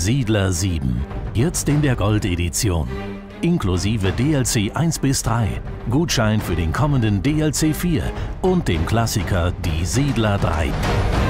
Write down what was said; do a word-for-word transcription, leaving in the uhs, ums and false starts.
Siedler sieben. Jetzt in der Gold-Edition. Inklusive D L C eins bis drei, Gutschein für den kommenden D L C vier und dem Klassiker Die Siedler drei.